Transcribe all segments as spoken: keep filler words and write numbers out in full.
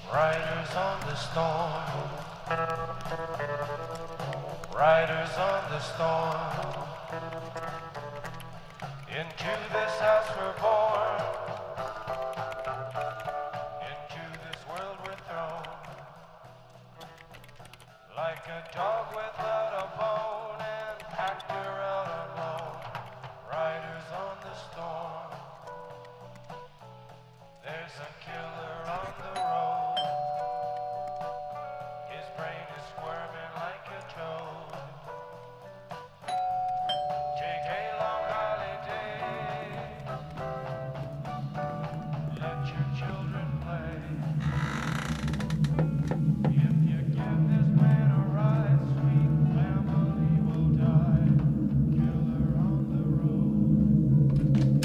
Riders on the storm, riders on the storm. Into this house we're born, into this world we're thrown. Like a dog without a bone and packed around alone. Riders on the storm. There's a killer on the road. His brain is squirming like a toad. Take a long holiday. Let your children play. If you give this man a ride, sweet family will die. Killer on the road.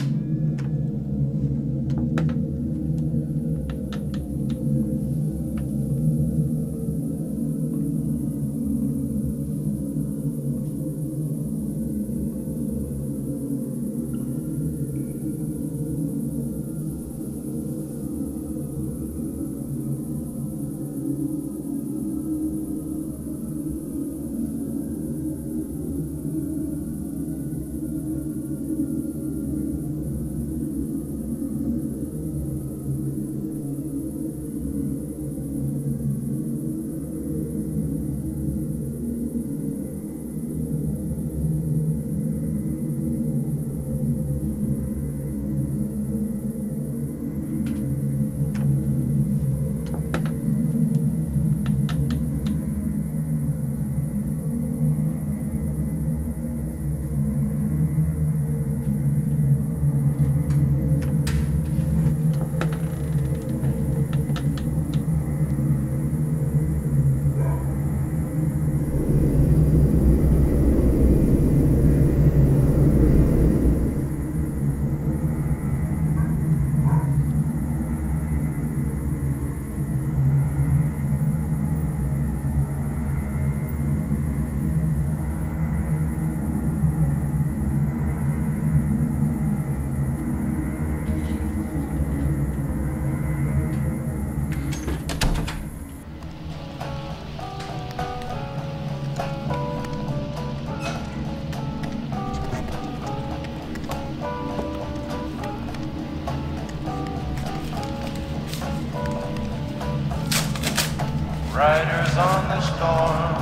Riders on the storm,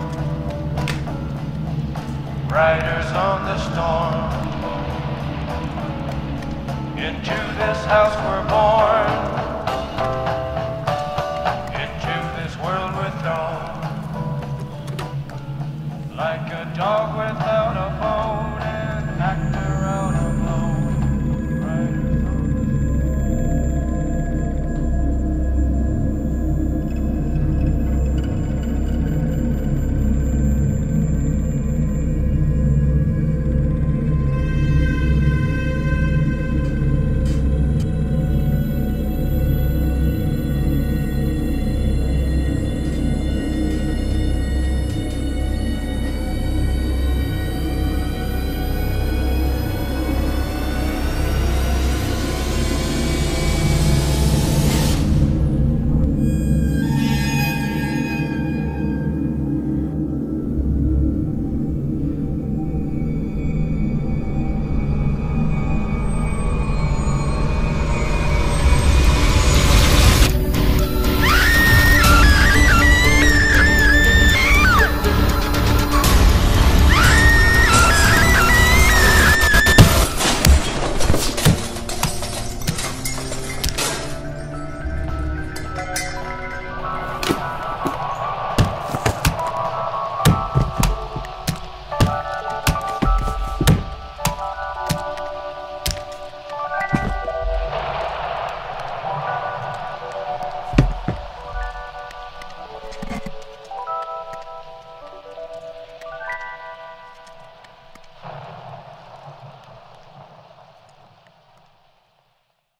riders on the storm. Into this house we're born, into this world we're thrown. Like a dog without a bone.